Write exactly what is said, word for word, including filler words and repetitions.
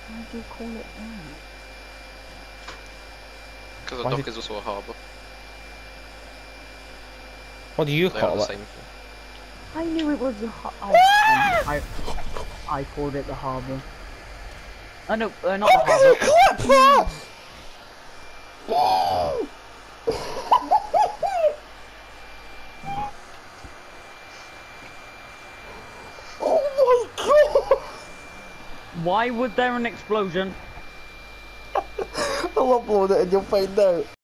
Why do you call it that? Because a Why dock did- is also a harbour. What do you They are call the it? same thing. I knew it was the har- oh, um, I I called it the harbour. Oh no, uh, not the harbour. Oh my god! Why was there an explosion? I'll upload it in your face now.